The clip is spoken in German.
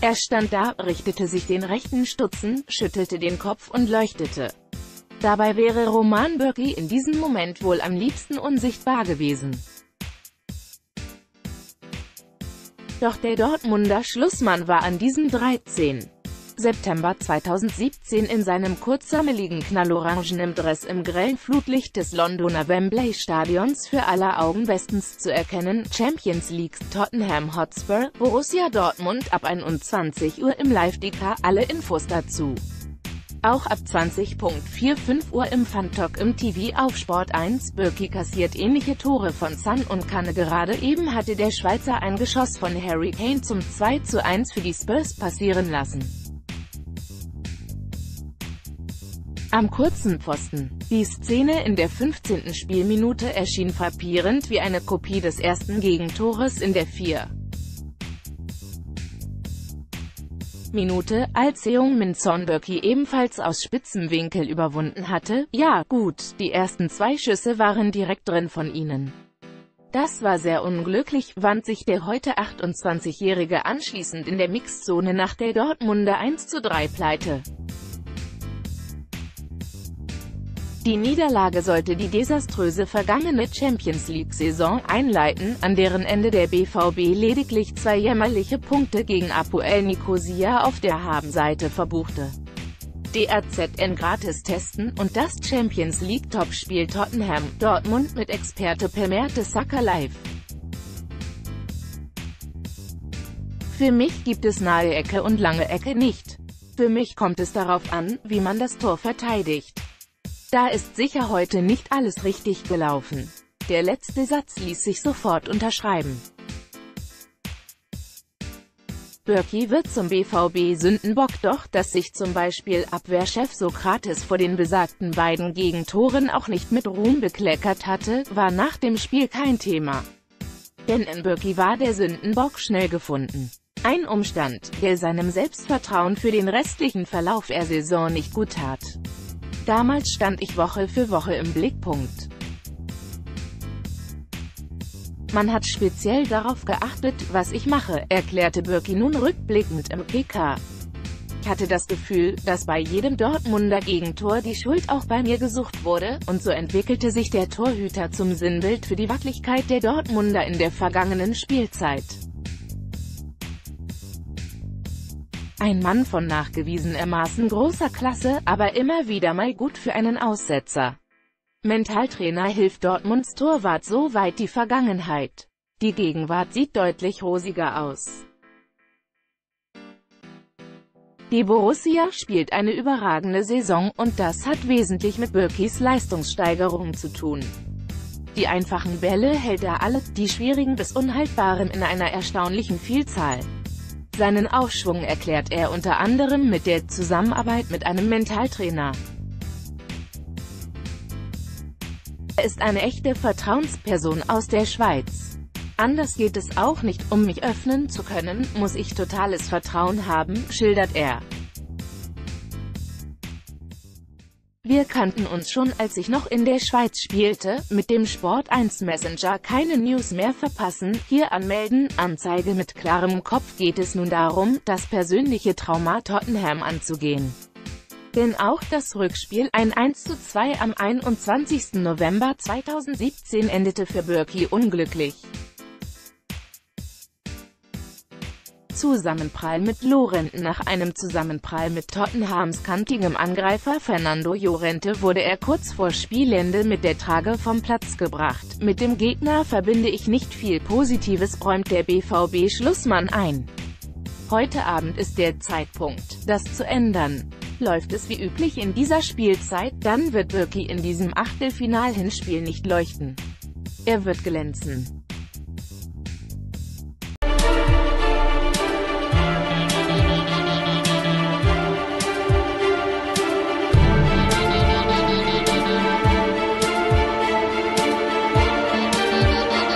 Er stand da, richtete sich den rechten Stutzen, schüttelte den Kopf und leuchtete. Dabei wäre Roman Bürki in diesem Moment wohl am liebsten unsichtbar gewesen. Doch der Dortmunder Schlussmann war an diesem 13. September 2017 in seinem kurzärmeligen knallorangenen Dress im grellen Flutlicht des Londoner Wembley-Stadions für aller Augen bestens zu erkennen. Champions League, Tottenham Hotspur, Borussia Dortmund ab 21 Uhr im Live-Ticker, alle Infos dazu. Auch ab 20:45 Uhr im Fun-Talk im TV auf Sport 1. Bürki kassiert ähnliche Tore von Son und Kane. Gerade eben hatte der Schweizer ein Geschoss von Harry Kane zum 2:1 für die Spurs passieren lassen. Am kurzen Pfosten. Die Szene in der 15. Spielminute erschien frappierend wie eine Kopie des ersten Gegentores in der 4. Minute, als Heung-min Son Bürki ebenfalls aus spitzem Winkel überwunden hatte. Ja, gut, die ersten 2 Schüsse waren direkt drin von ihnen. Das war sehr unglücklich, wand sich der heute 28-Jährige anschließend in der Mixzone nach der Dortmunder 1:3-Pleite. Die Niederlage sollte die desaströse vergangene Champions-League-Saison einleiten, an deren Ende der BVB lediglich 2 jämmerliche Punkte gegen APOEL Nicosia auf der Habenseite verbuchte. DAZN gratis testen und das Champions-League-Topspiel Tottenham Dortmund mit Experte per Mertesacker live. Für mich gibt es nahe Ecke und lange Ecke nicht. Für mich kommt es darauf an, wie man das Tor verteidigt. Da ist sicher heute nicht alles richtig gelaufen. Der letzte Satz ließ sich sofort unterschreiben. Bürki wird zum BVB-Sündenbock, doch dass sich zum Beispiel Abwehrchef Sokrates vor den besagten beiden Gegentoren auch nicht mit Ruhm bekleckert hatte, war nach dem Spiel kein Thema. Denn in Bürki war der Sündenbock schnell gefunden. Ein Umstand, der seinem Selbstvertrauen für den restlichen Verlauf der Saison nicht gut tat. Damals stand ich Woche für Woche im Blickpunkt. Man hat speziell darauf geachtet, was ich mache, erklärte Bürki nun rückblickend im PK. Ich hatte das Gefühl, dass bei jedem Dortmunder Gegentor die Schuld auch bei mir gesucht wurde, und so entwickelte sich der Torhüter zum Sinnbild für die Wackeligkeit der Dortmunder in der vergangenen Spielzeit. Ein Mann von nachgewiesenermaßen großer Klasse, aber immer wieder mal gut für einen Aussetzer. Mentaltrainer hilft Dortmunds Torwart so weit die Vergangenheit. Die Gegenwart sieht deutlich rosiger aus. Die Borussia spielt eine überragende Saison und das hat wesentlich mit Bürkis Leistungssteigerung zu tun. Die einfachen Bälle hält er alle, die schwierigen bis unhaltbaren in einer erstaunlichen Vielzahl. Seinen Aufschwung erklärt er unter anderem mit der Zusammenarbeit mit einem Mentaltrainer. Er ist eine echte Vertrauensperson aus der Schweiz. Anders geht es auch nicht, um mich öffnen zu können, muss ich totales Vertrauen haben, schildert er. Wir kannten uns schon, als ich noch in der Schweiz spielte, mit dem Sport 1 Messenger keine News mehr verpassen, hier anmelden, Anzeige. Mit klarem Kopf geht es nun darum, das persönliche Trauma Tottenham anzugehen. Denn auch das Rückspiel, ein 1:2 am 21. November 2017 endete für Bürki unglücklich. Zusammenprall mit Llorente. Nach einem Zusammenprall mit Tottenhams kantigem Angreifer Fernando Llorente wurde er kurz vor Spielende mit der Trage vom Platz gebracht. Mit dem Gegner verbinde ich nicht viel Positives, räumt der BVB-Schlussmann ein. Heute Abend ist der Zeitpunkt, das zu ändern. Läuft es wie üblich in dieser Spielzeit, dann wird Bürki in diesem Achtelfinal-Hinspiel nicht leuchten. Er wird glänzen.